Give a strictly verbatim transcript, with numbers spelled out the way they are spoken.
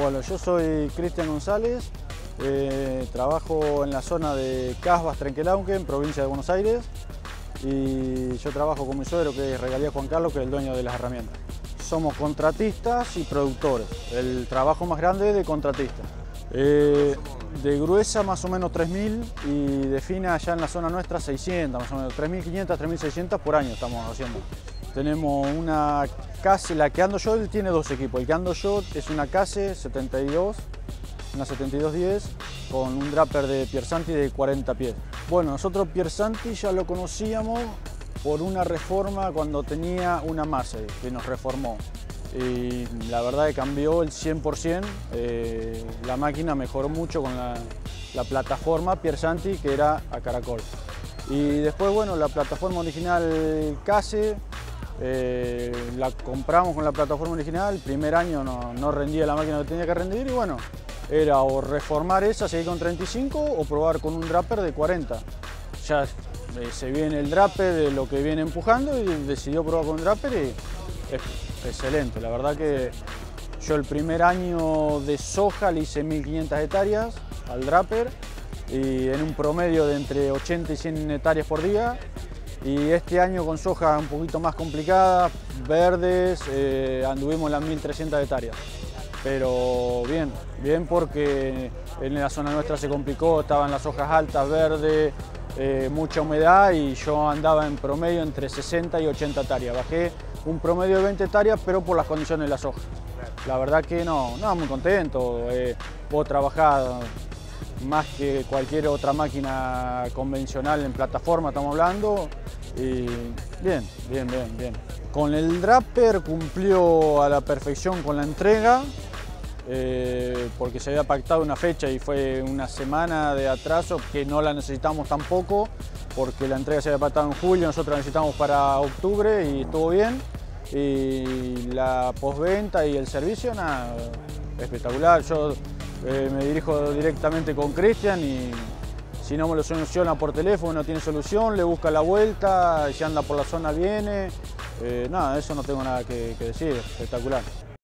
Bueno, yo soy Cristian González, eh, trabajo en la zona de Casbas, Trenquelauquen, provincia de Buenos Aires, y yo trabajo con mi suegro, que es Regalía Juan Carlos, que es el dueño de las herramientas. Somos contratistas y productores, el trabajo más grande es de contratista. Eh, de gruesa más o menos tres mil y de fina allá en la zona nuestra seiscientas, más o menos tres mil quinientas, tres mil seiscientas por año estamos haciendo. Tenemos una Case, la que ando yo, él tiene dos equipos. El que ando yo es una Case setenta y dos, una setenta y dos diez con un draper de Piersanti de cuarenta pies. Bueno, nosotros Piersanti ya lo conocíamos por una reforma cuando tenía una Massey, que nos reformó. Y la verdad que cambió el cien por cien, eh, la máquina mejoró mucho con la, la plataforma Piersanti, que era a caracol. Y después, bueno, la plataforma original Case, eh, la compramos con la plataforma original, el primer año no, no rendía la máquina que tenía que rendir y bueno, era o reformar esa, seguir con treinta y cinco o probar con un draper de cuarenta. Ya eh, se viene el draper de lo que viene empujando y decidió probar con un draper y es excelente. La verdad que yo el primer año de soja le hice mil quinientas hectáreas al draper y en un promedio de entre ochenta y cien hectáreas por día. Y este año con soja un poquito más complicada, verdes, eh, anduvimos las mil trescientas hectáreas. Pero bien, bien porque en la zona nuestra se complicó, estaban las hojas altas, verdes, eh, mucha humedad y yo andaba en promedio entre sesenta y ochenta hectáreas. Bajé un promedio de veinte hectáreas, pero por las condiciones de la soja. La verdad que no, no, muy contento. Eh, puedo trabajar más que cualquier otra máquina convencional en plataforma, estamos hablando. Y bien, bien, bien, bien. Con el draper cumplió a la perfección con la entrega, eh, porque se había pactado una fecha y fue una semana de atraso que no la necesitamos tampoco, porque la entrega se había pactado en julio, nosotros la necesitamos para octubre y estuvo bien. Y la postventa y el servicio, nada, espectacular. Yo eh, me dirijo directamente con Cristian y si no me lo soluciona por teléfono, no tiene solución, le busca la vuelta, si anda por la zona viene. Eh, nada, eso no tengo nada que, que decir, espectacular.